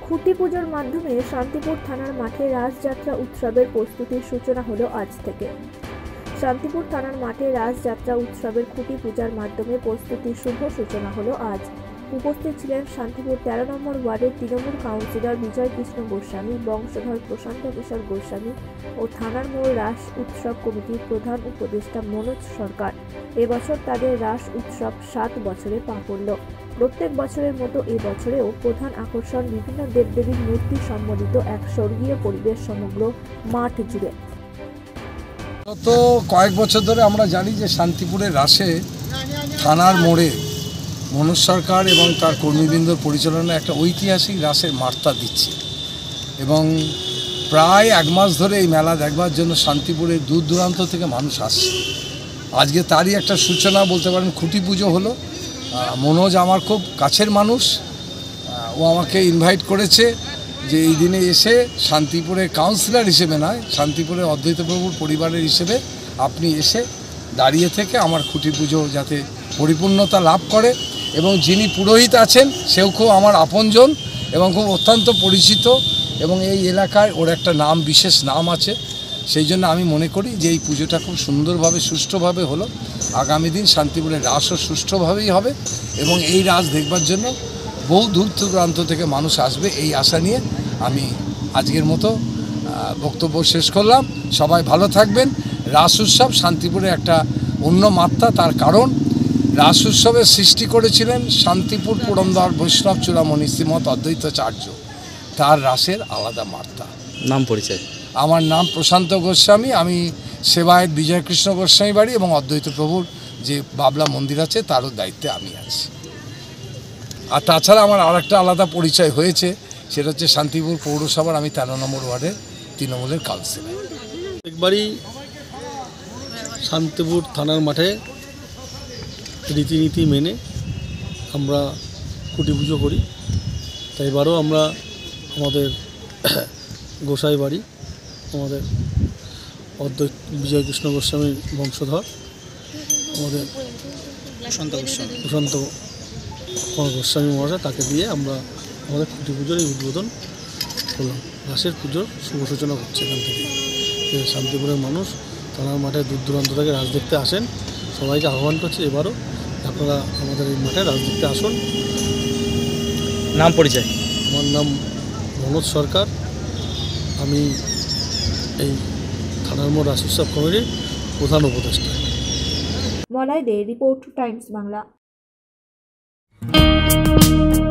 খুঁটি পুজোর মাধ্যমে শান্তিপুর থানার মাঠে রাসযাত্রা উৎসবের প্রস্তুতির সূচনা হলো আজ থেকে। শান্তিপুর থানার মাঠে রাসযাত্রা উৎসবের খুঁটি পূজার মাধ্যমে প্রস্তুতির শুভ সূচনা হলো আজ। উপস্থিত ছিলেন শান্তিপুর 13 নম্বর ওয়ার্ডের তৃণমূল কাউন্সিলর বিজয় কৃষ্ণ গোস্বামী, বংশধর প্রশান্ত কিশোর গোস্বামী ও থানার মোড় রাস উৎসব কমিটির প্রধান উপদেষ্টা মনোজ সরকার। এবছর তাদের রাস উৎসব 7 বছরে পা পড়ল। প্রত্যেক বছরের মতো এবছরেও প্রধান আকর্ষণ বিভিন্ন দেবদেবীর মূর্তি সম্বলিত এক স্বর্গীয় পরিবেশ সমগ্র মাঠ জুড়ে। গত কয়েক বছর ধরে আমরা জানি যে শান্তিপুরের রাসে থানার মোড়ে মনোজ সরকার এবং তার কর্মীবৃন্দর পরিচালনায় একটা ঐতিহাসিক রাসের বার্তা দিচ্ছে এবং প্রায় 1 মাস ধরে এই মেলা দেখবার জন্য শান্তিপুরের দূর দূরান্ত থেকে মানুষ আসছে। আজকে তারই একটা সূচনা বলতে পারেন, খুঁটি পুজো হলো। মনোজ আমার খুব কাছের মানুষ, ও আমাকে ইনভাইট করেছে যে এই দিনে এসে শান্তিপুরের কাউন্সিলর হিসেবে নয়, শান্তিপুরের অদ্বৈত প্রভুর পরিবারের হিসেবে আপনি এসে দাঁড়িয়ে থেকে আমার খুঁটি পুজো যাতে পরিপূর্ণতা লাভ করে। এবং যিনি পুরোহিত আছেন সেও খুব আমার আপনজন এবং খুব অত্যন্ত পরিচিত, এবং এই এলাকায় ওর একটা নাম, বিশেষ নাম আছে। সেই জন্য আমি মনে করি যে এই পুজোটা খুব সুন্দরভাবে সুষ্ঠুভাবে হলো। আগামী দিন শান্তিপুরের রাসও সুষ্ঠুভাবেই হবে এবং এই রাস দেখবার জন্য বহু দূর দূরান্ত থেকে মানুষ আসবে, এই আশা নিয়ে আমি আজকের মতো বক্তব্য শেষ করলাম। সবাই ভালো থাকবেন। রাস উৎসব শান্তিপুরে একটা অন্য মাত্রা, তার কারণ রাস উৎসবের সৃষ্টি করেছিলেন শান্তিপুর পুরন্দর বৈষ্ণব চূড়ামণি শ্রীমৎ অদ্বৈতাচার্য। তার রাসের আলাদা মাত্রা। নাম পরিচয়? আমার নাম প্রশান্ত গোস্বামী, আমি সেবায়েত বিজয় কৃষ্ণ গোস্বামী বাড়ি এবং অদ্বৈত প্রভুর যে বাবলা মন্দির আছে তারও দায়িত্বে আমি আছি। আর তাছাড়া আমার আরেকটা আলাদা পরিচয় হয়েছে, সেটা হচ্ছে শান্তিপুর পৌরসভার আমি 13 নম্বর ওয়ার্ডের তৃণমূলের কাউন্সিলর। একবারই শান্তিপুর থানার মাঠে রীতিনীতি মেনে আমরা খুঁটি পুজো করি। তাই এবারও আমরা আমাদের গোসাই বাড়ি, আমাদের অদ্বৈত বিজয় কৃষ্ণ গোস্বামীর বংশধর আমাদের প্রশান্ত গোস্বামী মহাশয়, তাকে দিয়ে আমরা আমাদের খুঁটি পুজোর এই উদ্বোধন করলাম। রাসের পুজোর শুভ সূচনা হচ্ছে এখান থেকে। শান্তিপুরের মানুষ থানার মাঠে দূর দূরান্ত থেকে রাস দেখতে আসেন, সবাইকে আহ্বান করছি এবারও আপনারা আমাদের এই মাঠে রাস দেখতে আসুন। নাম পরিচয়? আমার নাম মনোজ সরকার, আমি এই থানার মোড় রাস উৎসব কমিটির প্রধান উপদেষ্টা। Malay De, report Times Bangla.